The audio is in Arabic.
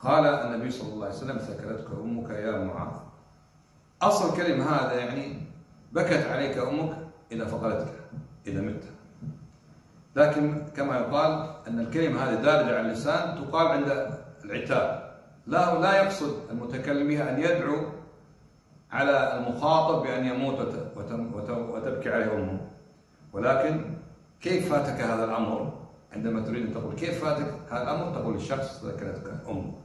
قال النبي صلى الله عليه وسلم: ثكلتك أمك يا معاذ. أصل الكلمة هذا يعني بكت عليك أمك إذا فقدتك، إذا مت. لكن كما يقال أن الكلمة هذه دارجة على اللسان تقال عند العتاب، لا يقصد المتكلم بها أن يدعو على المخاطب بأن يموت وتبكي عليه أمه، ولكن كيف فاتك هذا الأمر؟ عندما تريد أن تقول كيف فاتك هذا الأمر تقول للشخص: ذكرتك أمه.